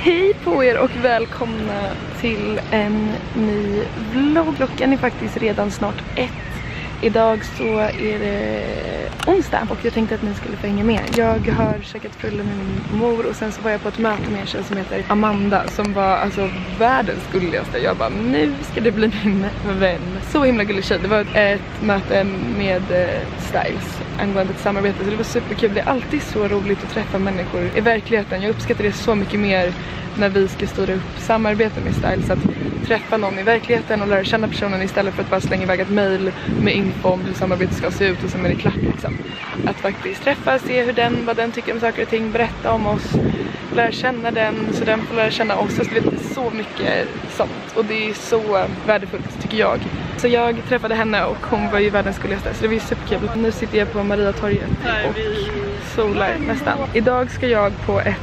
Hej på er och välkomna till en ny vlogg. Klockan är faktiskt redan snart 1. Idag så är det onsdag och jag tänkte att ni skulle få hänga med. Jag har käkat frulle med min mor och sen så var jag på ett möte med en tjej som heter Amanda som var alltså världens gulligaste. Jag bara, nu ska det bli min vän. Så himla gullig tjej. Det var ett möte med Styles angående ett samarbete, så det var superkul. Det är alltid så roligt att träffa människor i verkligheten. Jag uppskattar det så mycket mer när vi ska styra upp samarbete med Styles, att träffa någon i verkligheten och lära känna personen istället för att bara slänga iväg ett mejl med info om hur samarbetet ska se ut och sen är det klart liksom. Att faktiskt träffa, se vad den tycker om saker och ting, berätta om oss, lära känna den så den får lära känna oss. Så det är så mycket sånt och det är så värdefullt tycker jag. Så jag träffade henne och hon var ju världens gulligaste, så det var ju superkul. Nu sitter jag på Mariatorget och solar nästan. Idag ska jag på ett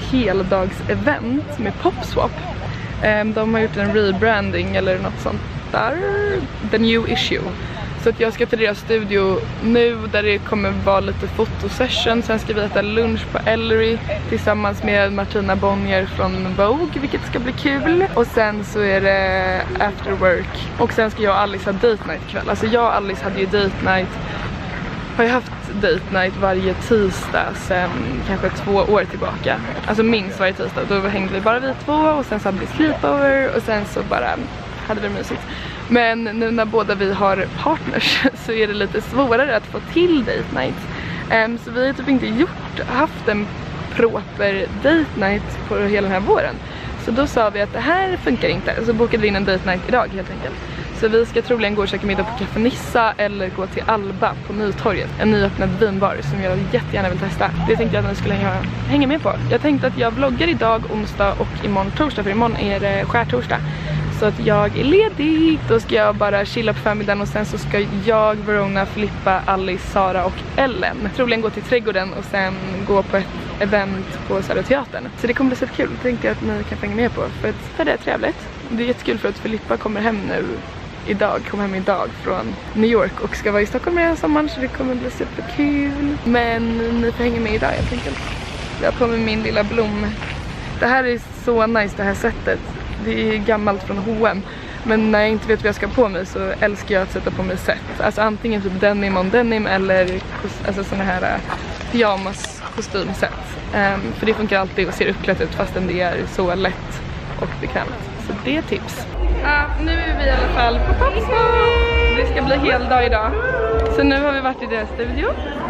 heldagsevent med Popswap. De har gjort en rebranding eller något sånt där. The New Issue. Så att jag ska till deras studio nu där det kommer vara lite fotosession. Sen ska vi äta lunch på Ellery tillsammans med Martina Bonnier från Vogue, vilket ska bli kul. Och sen så är det after work. Och sen ska jag och Alice ha date night ikväll. Alltså jag och Alice hade ju date night. Har jag haft date night varje tisdag sen kanske 2 år tillbaka. Alltså minst varje tisdag. Då hängde vi bara vi två och sen så hade vi sleepover och sen så bara hade vi mysigt. Men nu när båda vi har partners så är det lite svårare att få till date night. Så vi har typ inte haft en proper date night på hela den här våren. Så då sa vi att det här funkar inte. Så bokade vi in en date night idag helt enkelt. Så vi ska troligen gå och käka middag på Café Nissa eller gå till Alba på Nytorget. En nyöppnad vinbar som jag jättegärna vill testa. Det tänkte jag att ni skulle hänga med på. Jag tänkte att jag vloggar idag onsdag och imorgon torsdag, för imorgon är det skärtorsdag. Så att jag är ledig. Då ska jag bara chilla på förmiddagen och sen så ska jag, Verona, Filippa, Alice, Sara och Ellen troligen gå till trädgården och sen gå på ett event på Södra Teatern. Så det kommer bli så kul. Det tänkte jag att ni kan hänga med på för det är trevligt. Det är jättekul för att Filippa kommer hem nu. Kommer hem idag från New York och ska vara i Stockholm redan sommaren, så det kommer bli superkul. Men ni får hänga med idag helt enkelt. Jag har på mig min lilla blom. Det här är så nice, det här sättet. Det är gammalt från H&M. Men när jag inte vet vad jag ska på mig så älskar jag att sätta på mig set. Alltså antingen typ denim on denim eller alltså såna här pyjamas kostymset. För det funkar alltid och ser uppklätt ut fastän det är så lätt och bekvämt. Så det är tips. Nu är vi i alla fall på Popswap. Det ska bli hel dag idag. Så nu har vi varit i deras studio.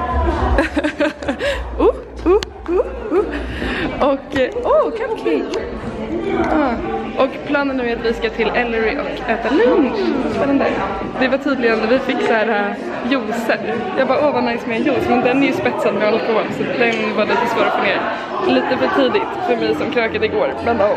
Och cupcake. Och planen nu är att vi ska till Ellery och äta lunch. Spännande. Det var tydligen när vi fick så här juicer. Jag bara, vad nice med en juice. Men den är ju spetsad med alkohol, så den var lite svår att få ner. Lite för tidigt för mig som krökade igår. Men då.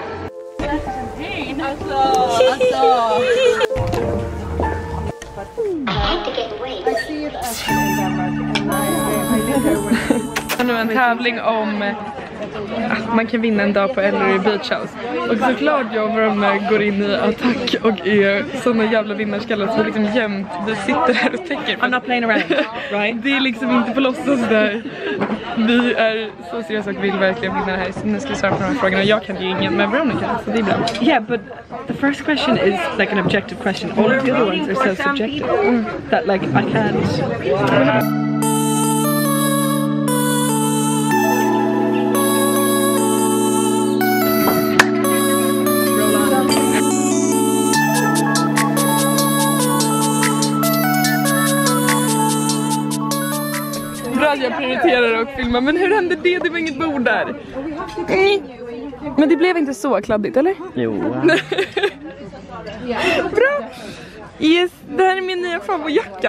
Nu en tävling om att man kan vinna en dag på Ellery Beach House. Och såklart jag och Verona går in i attack och är såna jävla vinnarskallar så liksom jämt vi sitter här och täcker. I'm not playing around, right? Det är liksom inte på låtsas där. Vi är så seriösa och vill verkligen vinna det här. Så nu ska vi svara på de här frågorna. Jag kan ju ingen, men Verona kan, så det är bra. Yeah, but the first question is like an objective question. All of the other ones are so subjective that like I can't. Jag prioriterar att filma, men hur hände det? Det var inget bord där. Men det blev inte så kladdigt, eller? Jo. Bra! Yes, det här är min nya favoritjacka.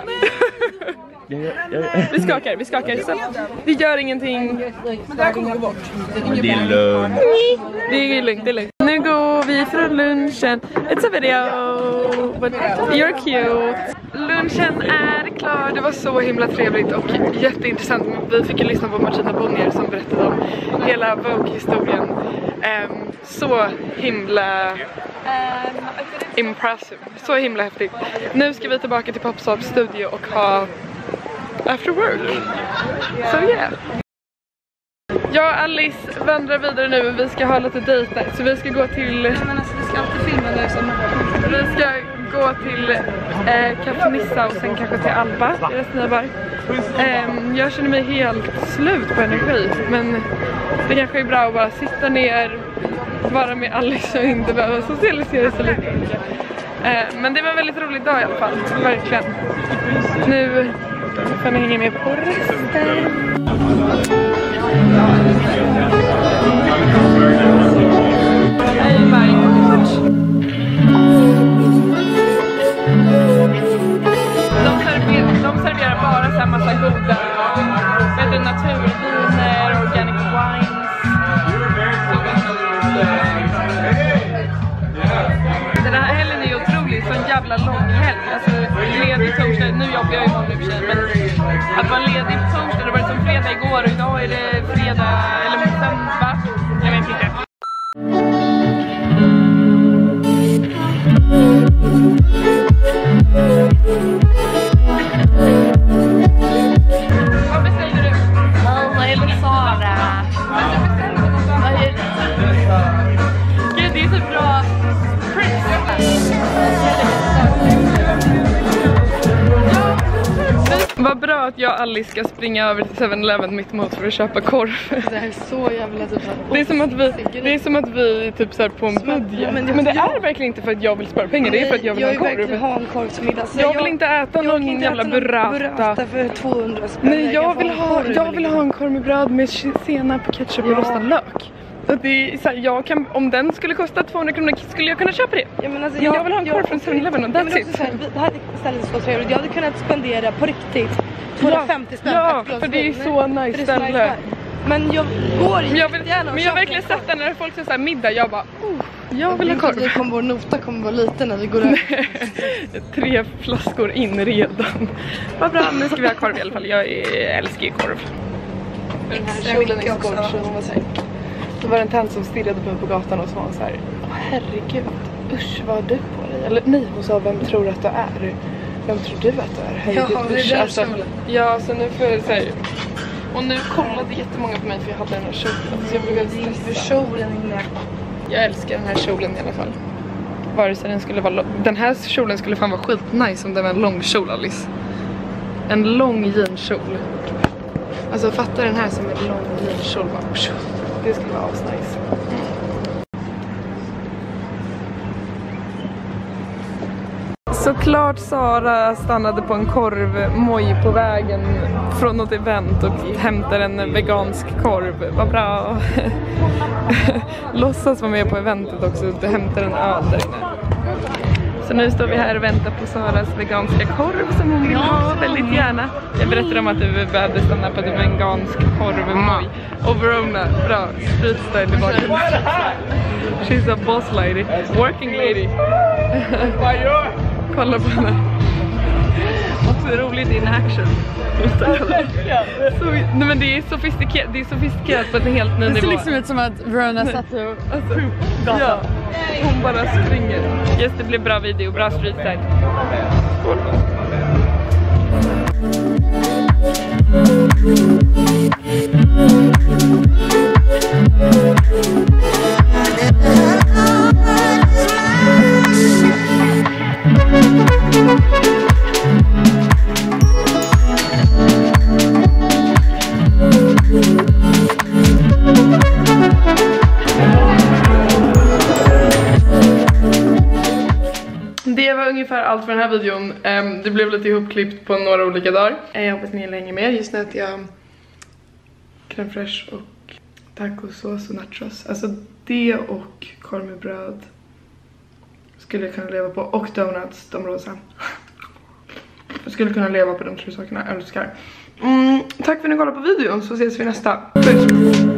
Vi skakar. Så vi gör ingenting. Men det här kommer gå bort. Det är lugnt. Det är lugnt. Nu går vi från lunchen. It's a video. But you're cute. Lunchen är klar. Det var så himla trevligt och jätteintressant. Vi fick ju lyssna på Martina Bonnier som berättade om hela Vogue-historien. Så himla impressive. Så himla häftigt. Nu ska vi tillbaka till Popswap studio och ha after work. So yeah. Jag och Alice vandrar vidare nu, men vi ska ha lite dejt där. Så vi ska gå till... Men alltså, vi ska alltid filma nu som vi ska gå till Café Nissa och sen kanske till Alba i resten av bar. Jag känner mig helt slut på energi, men det kanske är bra att bara sitta ner, vara med Alice och inte behöva socialisera sig lite. Men det var en väldigt rolig dag i alla fall, verkligen. Nu får ni hänga med på resten. Hej Mike. De serverar bara så här massa goda naturviner, organic wines. Den här helgen är ju otrolig, så en jävla lång helg. Alltså ledig torsdag, nu jobbar jag ju imorgon i och för sig, men att vara ledig på torsdag, det var som fredag igår och idag är det fredag eller söndag. Jag vet inte. Vad beställer du? Eller Sara. Gud, det är så bra. Vad bra att jag och Alice ska springa över till 7-Eleven mitt emot för att köpa korv. Det här är så jävla typ. Det är som att vi typ så här på en budget. Men det är verkligen inte för att jag vill spara pengar, det är för att jag vill ha en korv. Jag vill ha en korv till middag. Jag vill inte äta någon jävla burrata för 200 spänn. Nej, jag vill ha en korv med bröd med senap, ketchup och rostad lök. Så det är så här, jag kan, om den skulle kosta 200 kronor skulle jag kunna köpa det. Ja, men alltså, jag vill ha en korv från 7-Eleven och that's it. Det här stället är så trevligt. Jag hade kunnat spendera på riktigt 250 spänn. Ja, för det är så nice ställe. Men jag går inte. Men jag har verkligen sett det när folk säger så här middag. Jag bara, jag vill ha korv. Vår nota kommer vara liten när vi går över. 3 flaskor in redan. Vad bra, nu ska vi ha korv i alla fall. Jag älskar ju korv. Den här kjolen är så kort. Det var en tant som stirrade på mig på gatan och sa så här: herregud, usch, vad har du på dig? Eller nej, hon sa, vem tror att du är? Vem tror du att du är? Herregud, usch. Alltså, ja, så nu får jag säga. Och nu kollade jättemånga på mig för jag hade den här kjolen. Så jag blev väldigt stressad. Jag älskar den här kjolen i alla fall. Vare sig den skulle vara den här kjolen skulle fan vara skitnice om det var en lång kjol, Alice. En lång jeanskjol. Alltså fatta den här som en lång jeanskjol. Det skulle vara asnice. Såklart Sara stannade på en korvmoj på vägen från något event och hämtar en vegansk korv. Vad bra. Låtsas vara med på eventet också och hämtar en öl där inne. Så nu står vi här och väntar på Saras veganska korv som hon vill ha väldigt gärna. Jag berättade om att du behövde stanna på en vegansk korvmoj. Och Verona, bra, street style i bakgrunden. She's a boss lady, working lady. Kolla på henne. Också roligt in action. Nej, men det är sofistikerat på en helt ny nivå. Det ser liksom ut som att Verona satt och ja, hon bara springer. Yes, det blev bra video, bra street style. Skål. Det var ungefär allt för den här videon. Det blev lite ihopklippt på några olika dagar. Jag hoppas ni hänger med. Just nu äter jag crème fraîche och tacosås och nachos. Alltså det och korv med bröd skulle jag kunna leva på. Och donuts, de rosa. Jag skulle kunna leva på de 3 sakerna jag älskar. Tack för att ni kollade på videon, så ses vi nästa. Puss!